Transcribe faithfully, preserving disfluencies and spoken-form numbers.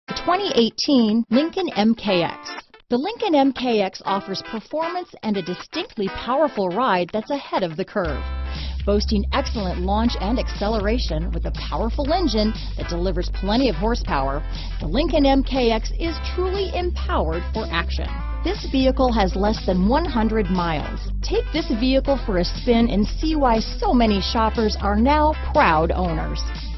twenty eighteen Lincoln M K X. The Lincoln M K X offers performance and a distinctly powerful ride that's ahead of the curve. Boasting excellent launch and acceleration with a powerful engine that delivers plenty of horsepower, the Lincoln M K X is truly empowered for action. This vehicle has less than one hundred miles. Take this vehicle for a spin and see why so many shoppers are now proud owners.